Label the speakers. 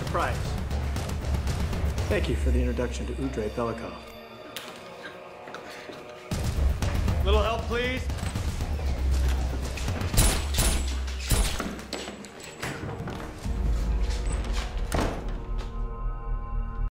Speaker 1: price. Thank you for the introduction to Udre Belikov.
Speaker 2: Little help, please?